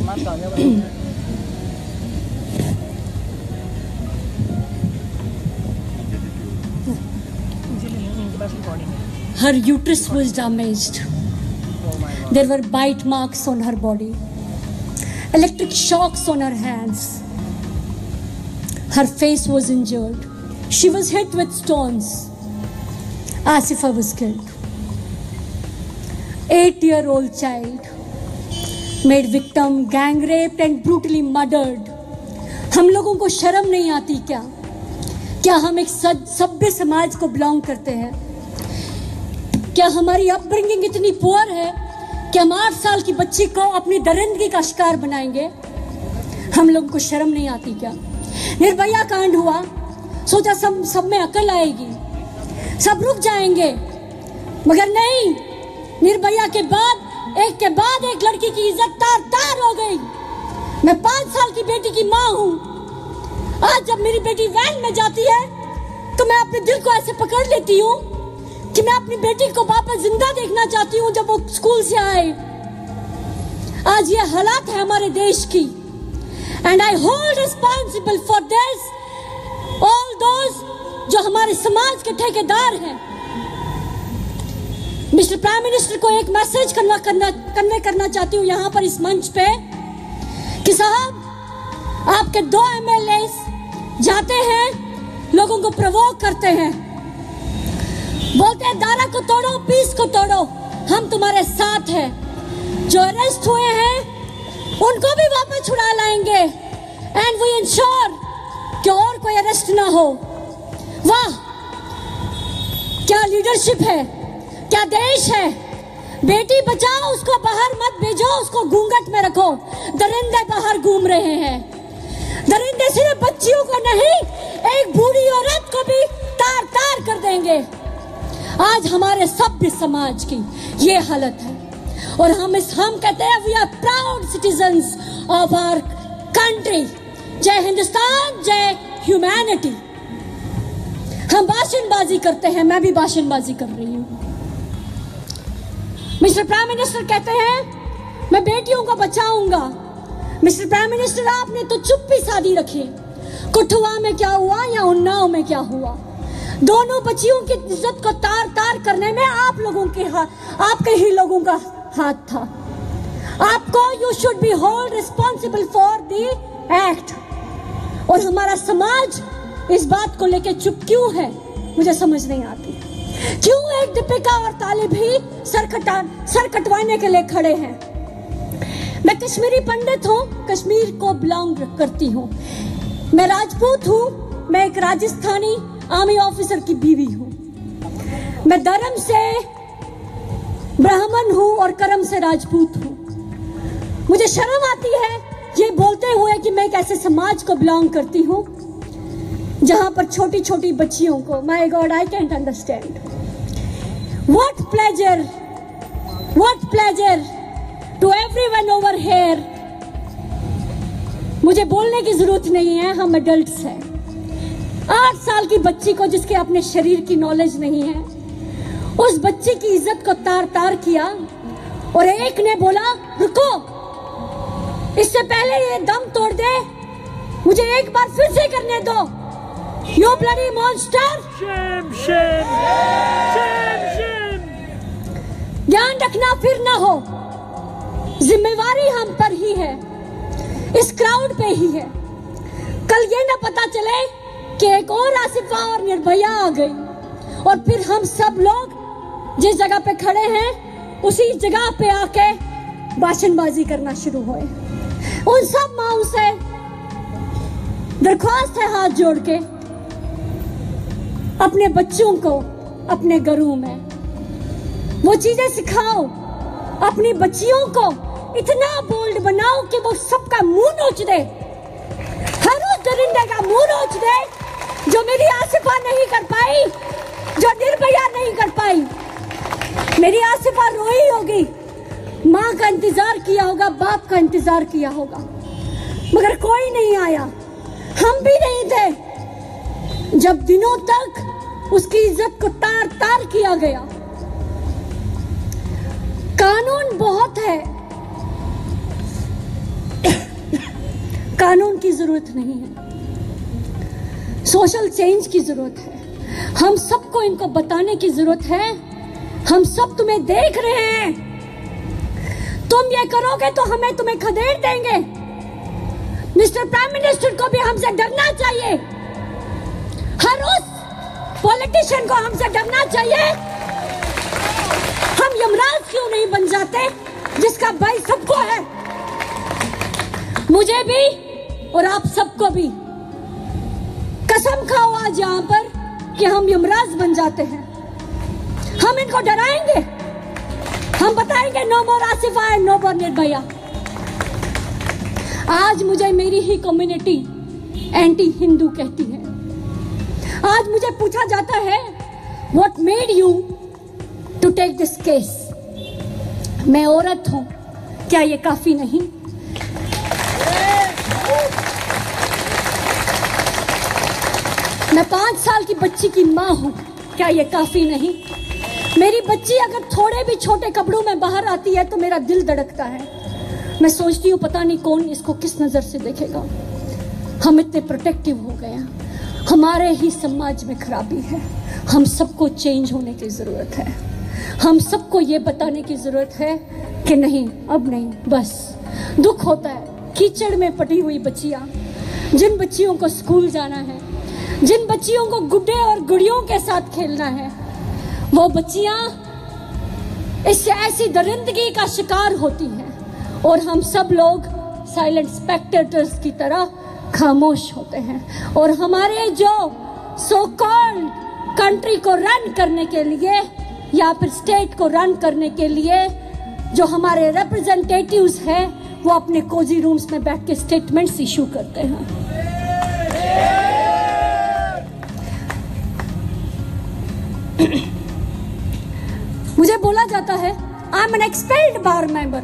Her uterus was damaged. There were bite marks on her body, electric shocks on her hands. Her face was injured. She was hit with stones as if I was killed. 8-year-old child made victim, gang raped and brutally murdered. हम लोगों को शर्म नहीं आती क्या? क्या हम एक सभ्य समाज को बिलोंग करते हैं? क्या हमारी अपब्रिंगिंग इतनी पुअर है कि हम 8 साल की बच्ची को अपनी दरिंदगी का शिकार बनाएंगे? हम लोगों को शर्म नहीं आती क्या? निर्भया कांड हुआ, सोचा सब में अकल आएगी, सब रुक जाएंगे, मगर नहीं। निर्भया के बाद एक लड़की की इज्जत तार तार हो गई। मैं 5 साल की बेटी की माँ हूँ। आज जब मेरी बेटी वैन में जाती है तो मैं अपने दिल को ऐसे पकड़ लेती हूँ कि मैं अपनी बेटी को वापस जिंदा देखना चाहती हूँ जब वो स्कूल से आए। आज ये हालात है हमारे देश की, and I hold responsible for this all those जो हमारे समाज के ठेकेदार हैं। मिस्टर प्राइम मिनिस्टर को एक मैसेज कन्वे करना चाहती हूँ यहाँ पर इस मंच पे कि साहब, आपके 2 MLAs जाते हैं, लोगों को प्रोवोक करते हैं, बोलते हैं दारा को तोड़ो, पीस को तोड़ो, हम तुम्हारे साथ हैं। जो अरेस्ट हुए हैं उनको भी वापस छुड़ा लाएंगे, एंड वी इंश्योर कि और कोई अरेस्ट ना हो। वाह, क्या लीडरशिप है, क्या देश है। बेटी बचाओ, उसको बाहर मत भेजो, उसको घूंघट में रखो। दरिंदे बाहर घूम रहे हैं। दरिंदे सिर्फ बच्चियों को नहीं, एक बूढ़ी औरत को भी तार तार कर देंगे। आज हमारे सभ्य समाज की ये हालत है, और हम कहते हैं we are proud citizens of our country. जय हिंदुस्तान, जय ह्यूमैनिटी। हम भाषणबाजी करते हैं, मैं भी भाषणबाजी कर रही हूँ। मिस्टर प्राइम मिनिस्टर कहते हैं मैं बेटियों को बचाऊंगा। मिस्टर प्राइम मिनिस्टर, आपने तो चुप्पी साधी रखी। कठुआ में क्या हुआ या उन्नाव में क्या हुआ, दोनों बच्चियों की इज्जत को तार तार करने में आपके ही लोगों का हाथ था। आपको you should be hold responsible for the act. और हमारा समाज इस बात को लेके चुप क्यों है, मुझे समझ नहीं आती। क्यों एक दीपिका और तालिब ही सर कटवाने के लिए खड़े हैं। मैं कश्मीरी पंडित हूँ, कश्मीर को बिलोंग करती हूँ। मैं राजपूत हूँ, मैं एक राजस्थानी आर्मी ऑफिसर की बीवी हूँ। मैं धर्म से ब्राह्मण हूँ और कर्म से राजपूत हूँ। मुझे शर्म आती है ये बोलते हुए कि मैं एक ऐसे समाज को बिलोंग करती हूँ जहां पर छोटी छोटी बच्चियों को, my god, I can't understand. What pleasure to everyone over here. मुझे बोलने की जरूरत नहीं है, हम एडल्ट्स हैं। 8 साल की बच्ची को जिसके अपने शरीर की नॉलेज नहीं है, उस बच्ची की इज्जत को तार तार किया, और एक ने बोला रुको, इससे पहले ये दम तोड़ दे, मुझे एक बार फिर से करने दो। You bloody monster! Shame, shame, shame, shame! ध्यान रखना फिर ना हो, जिम्मेवारी हम पर ही है, इस क्राउड पे ही है। कल ये ना पता चले कि एक और आसिफा और निर्भया आ गई, और फिर हम सब लोग जिस जगह पे खड़े हैं उसी जगह पे आके भाषणबाजी करना शुरू हुए। उन सब माओं से दरख्वास्त है हाथ जोड़ के, अपने बच्चों को अपने घरों में वो चीजें सिखाओ, अपनी बच्चियों को इतना बोल्ड बनाओ कि वो सबका मुंह नोच दे, हर उस दरिंदे का मुंह नोच दे जो मेरी आसिफा नहीं कर पाई, जो निर्भया नहीं कर पाई। मेरी आसिफा रोई होगी, माँ का इंतजार किया होगा, बाप का इंतजार किया होगा, मगर कोई नहीं आया। हम भी नहीं थे जब दिनों तक उसकी इज्जत को तार तार किया गया। कानून बहुत है, जरूरत नहीं है, सोशल चेंज की जरूरत है। हम सबको इनको बताने की जरूरत है। हम सब तुम्हें देख रहे हैं, तुम ये करोगे तो हमें तुम्हें खदेड़ देंगे। मिस्टर प्राइम मिनिस्टर को भी हमसे डरना चाहिए, हर उस पॉलिटिशियन को हमसे डरना चाहिए। हम यमराज क्यों नहीं बन जाते जिसका भाई सबको है? मुझे भी और आप सबको भी कसम खाओ आज यहां पर कि हम यमराज बन जाते हैं। हम इनको डराएंगे, हम बताएंगे no more Asifa and no more Nirbhaya. आज मुझे मेरी ही कम्युनिटी एंटी हिंदू कहती है। आज मुझे पूछा जाता है what made you to take this case. मैं औरत हूं, क्या ये काफी नहीं? मैं 5 साल की बच्ची की मां हूं, क्या ये काफी नहीं? मेरी बच्ची अगर थोड़े भी छोटे कपड़ों में बाहर आती है तो मेरा दिल धड़कता है। मैं सोचती हूँ पता नहीं कौन इसको किस नजर से देखेगा। हम इतने प्रोटेक्टिव हो गए हैं, हमारे ही समाज में खराबी है। हम सबको चेंज होने की जरूरत है। हम सबको ये बताने की जरूरत है कि नहीं, अब नहीं, बस। दुख होता है कीचड़ में पटी हुई बच्चियां, जिन बच्चियों को स्कूल जाना है, जिन बच्चियों को गुड्डे और गुड़ियों के साथ खेलना है, वो बच्चियां इससे ऐसी दरिंदगी का शिकार होती हैं और हम सब लोग साइलेंट स्पेक्टेटर्स की तरह खामोश होते हैं। और हमारे जो सो कॉल्ड कंट्री को रन करने के लिए या फिर स्टेट को रन करने के लिए जो हमारे रिप्रेजेंटेटिव्स हैं, वो अपने कोजी रूम्स में बैठ के स्टेटमेंट्स इशू करते हैं। मुझे बोला जाता है I am an expelled bar member.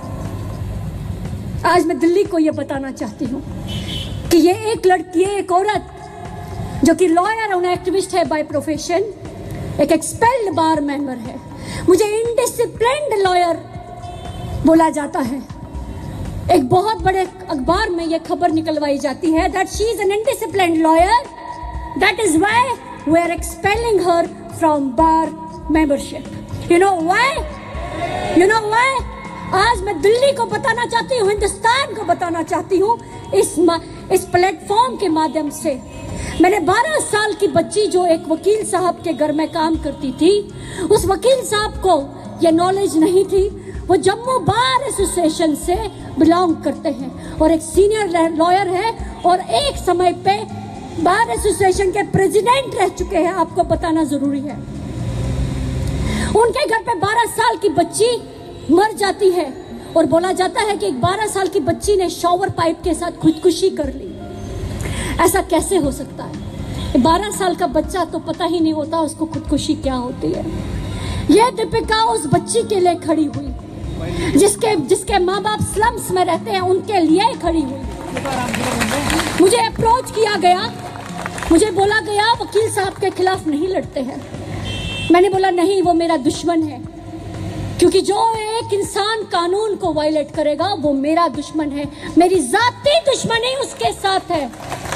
आज मैं दिल्ली को यह बताना चाहती हूँ कि ये एक लड़की, एक औरत जो कि लॉयर और एक्टिविस्ट है बाय प्रोफेशन, एक एक्सपेल्ड बार मेंबर है। मुझे इनडिसिप्लिन्ड लॉयर बोला जाता है। एक बहुत बड़े अखबार में यह खबर निकलवाई जाती है that she is an indisciplined lawyer, that is why we are expelling her from bar membership. You know why? You know why? आज मैं दिल्ली को बताना चाहती हूँ, हिंदुस्तान को बताना चाहती हूँ इस प्लेटफॉर्म के माध्यम से। मैंने 12 साल की बच्ची जो एक वकील साहब के घर में काम करती थी, उस वकील साहब को ये नॉलेज नहीं थी। वो जम्मू बार एसोसिएशन से बिलोंग करते हैं और एक सीनियर लॉयर है और एक समय पे बार एसोसिएशन के प्रेसिडेंट रह चुके हैं। आपको बताना जरूरी है। उनके घर पे 12 साल की बच्ची मर जाती है और बोला जाता है कि एक 12 साल की बच्ची ने शॉवर पाइप के साथ खुदकुशी कर ली। ऐसा कैसे हो सकता है? 12 साल का बच्चा तो पता ही नहीं होता उसको खुदकुशी क्या होती है। ये दीपिका उस बच्ची के लिए खड़ी हुई, जिसके माँ बाप स्लम्स में रहते हैं, उनके लिए खड़ी हुई। मुझे अप्रोच किया गया, मुझे बोला गया वकील साहब के खिलाफ नहीं लड़ते हैं। मैंने बोला नहीं, वो मेरा दुश्मन है, क्योंकि जो एक इंसान कानून को वायलेट करेगा वो मेरा दुश्मन है। मेरी जाती दुश्मनी उसके साथ है।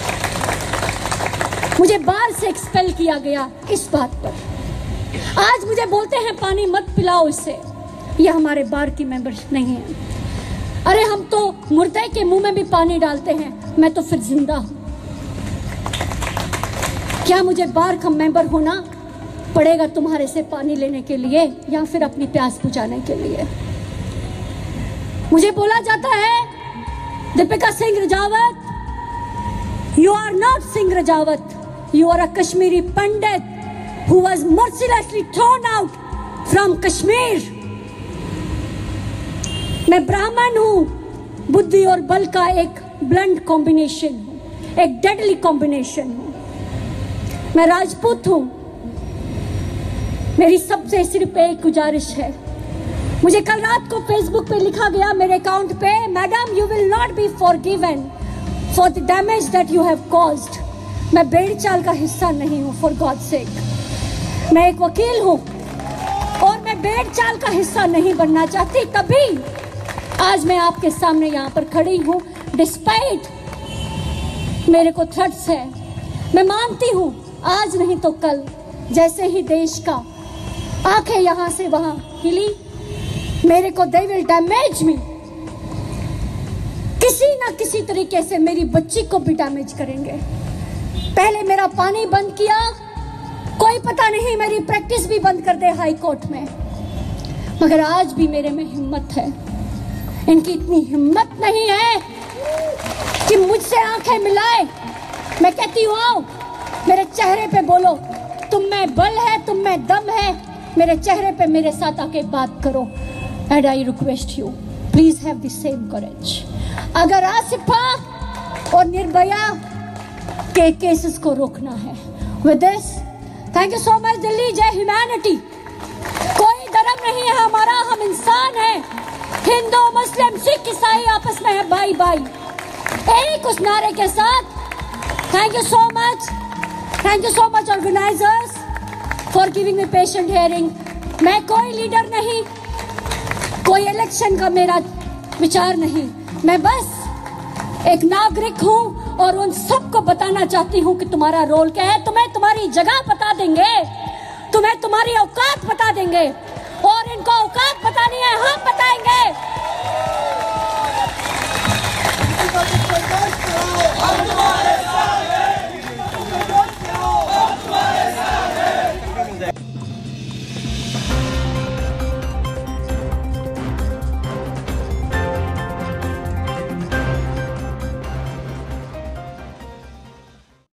मुझे बार से एक्सपेल किया गया इस बात पर। आज मुझे बोलते हैं पानी मत पिलाओ इससे, ये हमारे बार की मेंबर नहीं है। अरे हम तो मुर्दे के मुंह में भी पानी डालते हैं, मैं तो फिर जिंदा हूं। क्या मुझे बार का मेंबर होना पड़ेगा तुम्हारे से पानी लेने के लिए या फिर अपनी प्यास बुझाने के लिए? मुझे बोला जाता है Deepika Singh Rajawat, you are not Singh Rajawat, you are a Kashmiri Pandit who was mercilessly thrown out from Kashmir. मैं ब्राह्मण हूं, बुद्धि और बल का एक ब्लंट कॉम्बिनेशन हूं, एक डेडली कॉम्बिनेशन हूं। मैं राजपूत हूं। मेरी सबसे सिर्फ एक गुजारिश है। मुझे कल रात को फेसबुक पे लिखा गया मेरे अकाउंट पे, madam you will not be forgiven for the damage that you have caused. मैं बेड़ी चाल का हिस्सा नहीं हूं, फॉर गॉड सेक। मैं एक वकील हूं और मैं बेड़ी चाल का हिस्सा नहीं बनना चाहती, तभी आज मैं आपके सामने यहाँ पर खड़ी हूँ। डिस्पाइट मेरे को थ्रेट्स है। मैं मानती हूँ आज नहीं तो कल जैसे ही देश का आंखें यहां से वहां हिली, मेरे को दे विल डैमेज मी, किसी ना किसी तरीके से मेरी बच्ची को भी डैमेज करेंगे। पहले मेरा पानी बंद किया, कोई पता नहीं मेरी प्रैक्टिस भी बंद कर दे हाई कोर्ट में, मगर आज भी मेरे में हिम्मत है। इनकी इतनी हिम्मत नहीं है कि मुझसे आंखें मिलाए। मैं कहती हूँ आओ मेरे चेहरे पे बोलो, तुम में बल है, तुम में दम है, मेरे चेहरे पे मेरे साथ आके बात करो। And I request you please have the same courage. अगर आसिफा और निर्भया के केसेस को रोकना है। With this thank you so much Delhi. जय ह्यूमैनिटी। कोई धर्म नहीं है हमारा, हम इंसान हैं। हिंदू मुस्लिम सिख ईसाई आपस में है भाई भाई, एक उस नारे के साथ। Thank you so much organizers for giving me patient hearing. मैं कोई लीडर नहीं, कोई इलेक्शन का मेरा विचार नहीं, मैं बस एक नागरिक हूं और उन सबको बताना चाहती हूं कि तुम्हारा रोल क्या है। तुम्हें तुम्हारी जगह बता देंगे, तुम्हें तुम्हारी औकात बता देंगे, और इनको औकात बतानी है हम बताएंगे।